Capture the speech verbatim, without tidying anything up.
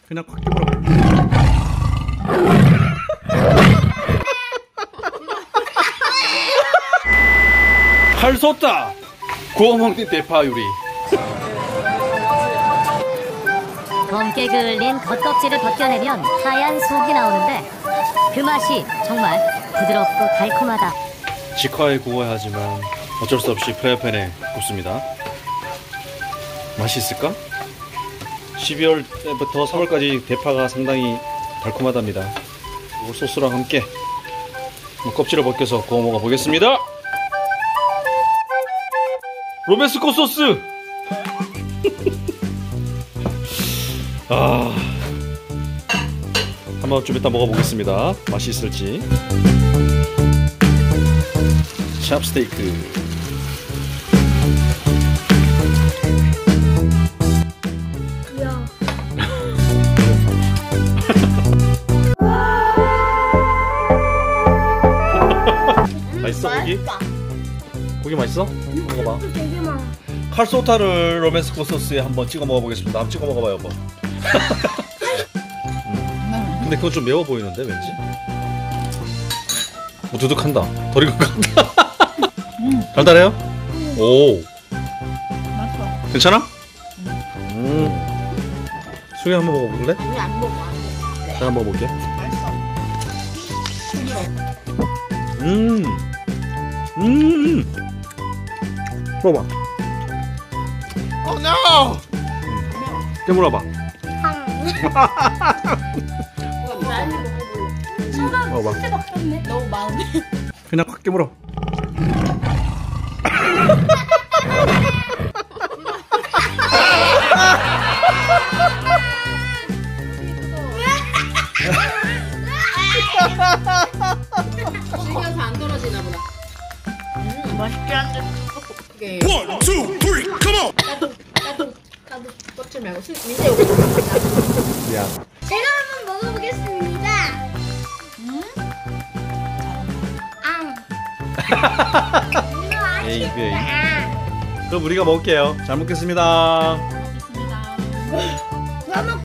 그냥 콱 깨물어. 칼 쏟다. 구워 먹는 대파 요리. 검게 그을린 겉껍질을 벗겨내면 하얀 속이 나오는데 그 맛이 정말 부드럽고 달콤하다. 직화에 구워야 하지만 어쩔 수 없이 프라이팬에 굽습니다. 맛이 있을까? 십이월 때부터 삼월까지 대파가 상당히 달콤하답니다. 이 소스랑 함께 껍질을 벗겨서 구워 먹어 보겠습니다. 로베스코 소스! 아, 한번 좀 이따 먹어보겠습니다. 맛이 있을지. 찹스테이크. 맛있어 고기? 고기 맛있어? 먹어봐. 되게 많아. 칼소타를 로맨스코 소스에 한번 찍어 먹어보겠습니다. 한번 찍어 먹어봐요, 여보. 음. 근데 그건 좀 매워 보이는데 왠지? 뭐 두둑한다. 덜 익은 것 같다. 음. 달달해요? 음. 오. 맛있어. 괜찮아? 음. 수희 한번 먹어볼래? 우리 안 먹어. 안 먹어. 내가 한번 먹어볼게. 맛있어. 음. 음. 먹어봐. Oh no! 깨물어봐. 먹어봐. 너무 많은데? 그냥 확 깨물어. 식혀서 안 떨어지나 보다. 음, 맛있게 한데. 그게. One, two, three, come on! 나도, 나도, 나도 껍질 말고 술 밑에 오고. 미안. 제가 한번 먹어보겠습니다. 음? 앙. 이거 에이, 에이. 맛있다. 그럼 우리가 먹을게요. 잘 먹겠습니다. 먹겠습니다. 뭐 먹